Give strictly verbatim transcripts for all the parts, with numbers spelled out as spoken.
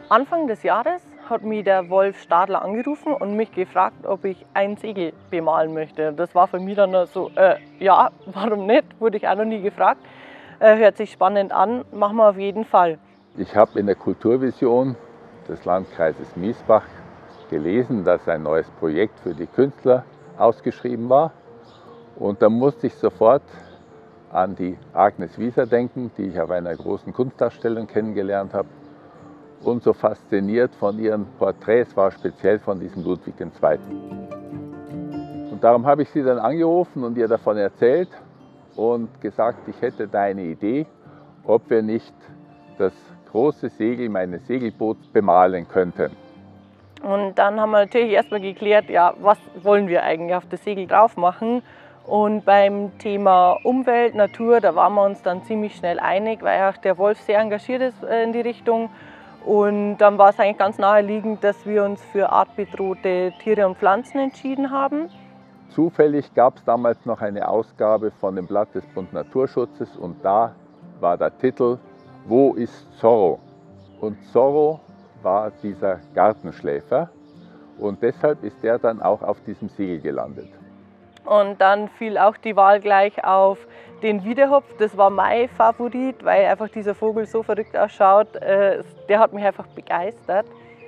Anfang des Jahres hat mich der Wolf Stadler angerufen und mich gefragt, ob ich ein Segel bemalen möchte. Das war für mich dann so, äh, ja, warum nicht? Wurde ich auch noch nie gefragt. Äh, hört sich spannend an, machen wir auf jeden Fall. Ich habe in der Kulturvision des Landkreises Miesbach gelesen, dass ein neues Projekt für die Künstler ausgeschrieben war. Und da musste ich sofort an die Agnes Wieser denken, die ich auf einer großen Kunstausstellung kennengelernt habe. Und so fasziniert von ihren Porträts war, speziell von diesem Ludwig der Zweite. Und darum habe ich sie dann angerufen und ihr davon erzählt und gesagt, ich hätte da eine Idee, ob wir nicht das große Segel meines Segelboots bemalen könnten. Und dann haben wir natürlich erstmal geklärt, ja, was wollen wir eigentlich auf das Segel drauf machen. Und beim Thema Umwelt, Natur, da waren wir uns dann ziemlich schnell einig, weil auch der Wolf sehr engagiert ist in die Richtung. Und dann war es eigentlich ganz naheliegend, dass wir uns für artbedrohte Tiere und Pflanzen entschieden haben. Zufällig gab es damals noch eine Ausgabe von dem Blatt des Bund Naturschutzes und da war der Titel "Wo ist Zorro?" Und Zorro war dieser Gartenschläfer und deshalb ist er dann auch auf diesem Segel gelandet. Und dann fiel auch die Wahl gleich auf den Wiedehopf. Das war mein Favorit, weil einfach dieser Vogel so verrückt ausschaut. Der hat mich einfach begeistert.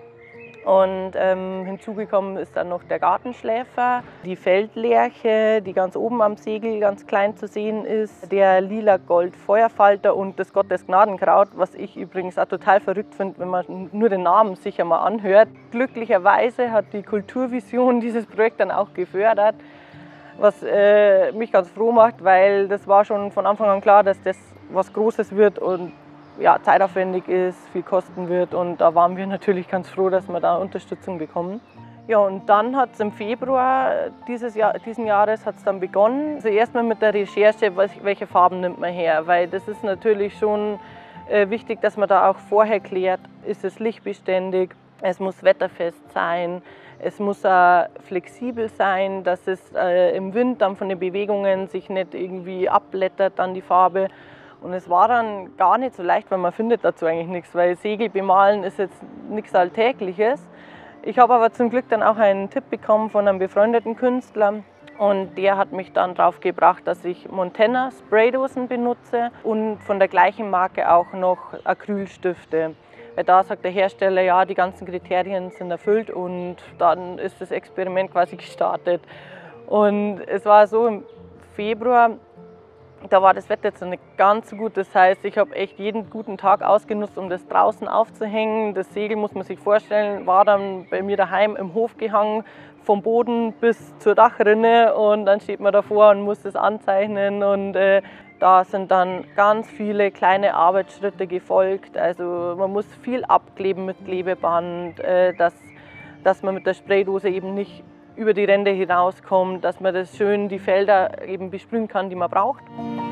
Und ähm, hinzugekommen ist dann noch der Gartenschläfer, die Feldlerche, die ganz oben am Segel ganz klein zu sehen ist, der lila Gold-Feuerfalter und das Gottesgnadenkraut, was ich übrigens auch total verrückt finde, wenn man nur den Namen sich einmal anhört. Glücklicherweise hat die Kulturvision dieses Projekt dann auch gefördert, was äh, mich ganz froh macht, weil das war schon von Anfang an klar, dass das was Großes wird und ja, zeitaufwendig ist, viel kosten wird und da waren wir natürlich ganz froh, dass wir da Unterstützung bekommen. Ja, und dann hat es im Februar dieses Jahr, diesen Jahres hat's dann begonnen. Also erstmal mit der Recherche, welche Farben nimmt man her, weil das ist natürlich schon äh, wichtig, dass man da auch vorher klärt, ist es lichtbeständig, es muss wetterfest sein, es muss auch flexibel sein, dass es äh, im Wind dann von den Bewegungen sich nicht irgendwie abblättert an die Farbe. Und es war dann gar nicht so leicht, weil man findet dazu eigentlich nichts, weil Segel bemalen ist jetzt nichts Alltägliches. Ich habe aber zum Glück dann auch einen Tipp bekommen von einem befreundeten Künstler und der hat mich dann drauf gebracht, dass ich Montana Spraydosen benutze und von der gleichen Marke auch noch Acrylstifte. Weil da sagt der Hersteller, ja, die ganzen Kriterien sind erfüllt und dann ist das Experiment quasi gestartet. Und es war so im Februar, da war das Wetter jetzt noch nicht ganz so gut, das heißt, ich habe echt jeden guten Tag ausgenutzt, um das draußen aufzuhängen. Das Segel, muss man sich vorstellen, war dann bei mir daheim im Hof gehangen, vom Boden bis zur Dachrinne und dann steht man davor und muss das anzeichnen und äh, da sind dann ganz viele kleine Arbeitsschritte gefolgt. Also man muss viel abkleben mit Klebeband, äh, dass, dass man mit der Spraydose eben nicht über die Ränder hinauskommt, dass man das schön die Felder eben besprühen kann, die man braucht.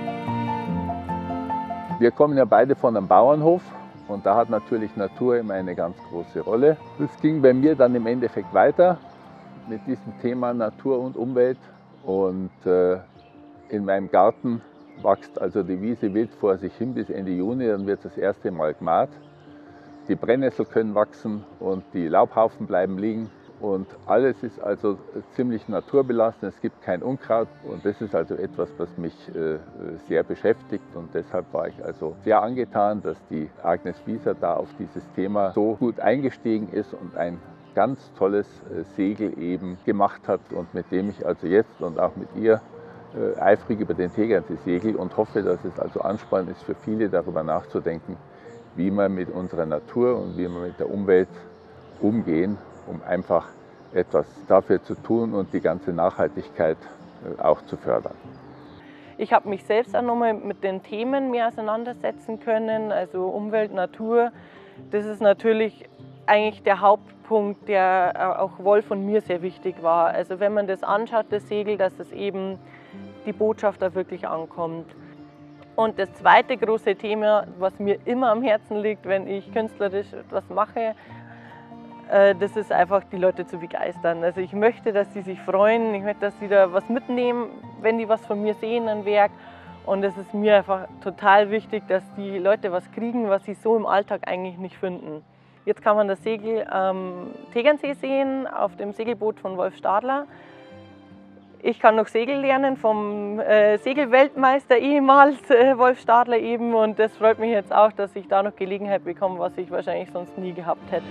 Wir kommen ja beide von einem Bauernhof und da hat natürlich Natur immer eine ganz große Rolle. Es ging bei mir dann im Endeffekt weiter mit diesem Thema Natur und Umwelt und äh, in meinem Garten wächst also die Wiese wild vor sich hin bis Ende Juni, dann wird das erste Mal gemahrt. Die Brennnessel können wachsen und die Laubhaufen bleiben liegen. Und alles ist also ziemlich naturbelassen, es gibt kein Unkraut und das ist also etwas, was mich äh, sehr beschäftigt und deshalb war ich also sehr angetan, dass die Agnes Wieser da auf dieses Thema so gut eingestiegen ist und ein ganz tolles äh, Segel eben gemacht hat und mit dem ich also jetzt und auch mit ihr äh, eifrig über den Tegernsee segel und hoffe, dass es also Ansporn ist für viele darüber nachzudenken, wie wir mit unserer Natur und wie wir mit der Umwelt umgehen, um einfach etwas dafür zu tun und die ganze Nachhaltigkeit auch zu fördern. Ich habe mich selbst auch nochmal mit den Themen mehr auseinandersetzen können, also Umwelt, Natur. Das ist natürlich eigentlich der Hauptpunkt, der auch Wolf und mir sehr wichtig war. Also wenn man das anschaut, das Segel, dass es eben die Botschaft da wirklich ankommt. Und das zweite große Thema, was mir immer am Herzen liegt, wenn ich künstlerisch etwas mache, das ist einfach, die Leute zu begeistern. Also ich möchte, dass sie sich freuen, ich möchte, dass sie da was mitnehmen, wenn die was von mir sehen, ein Werk. Und es ist mir einfach total wichtig, dass die Leute was kriegen, was sie so im Alltag eigentlich nicht finden. Jetzt kann man das Segel am Tegernsee sehen, auf dem Segelboot von Wolf Stadler. Ich kann noch Segel lernen vom äh, Segelweltmeister ehemals, äh, Wolf Stadler eben. Und das freut mich jetzt auch, dass ich da noch Gelegenheit bekomme, was ich wahrscheinlich sonst nie gehabt hätte.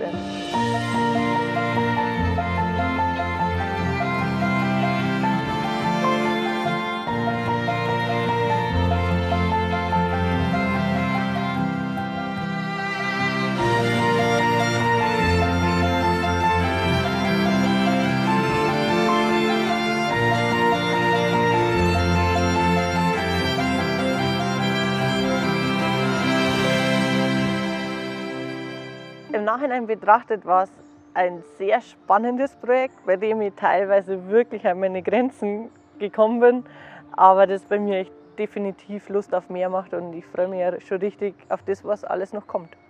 Im Nachhinein betrachtet war es ein sehr spannendes Projekt, bei dem ich teilweise wirklich an meine Grenzen gekommen bin, aber das bei mir echt definitiv Lust auf mehr macht und ich freue mich ja schon richtig auf das, was alles noch kommt.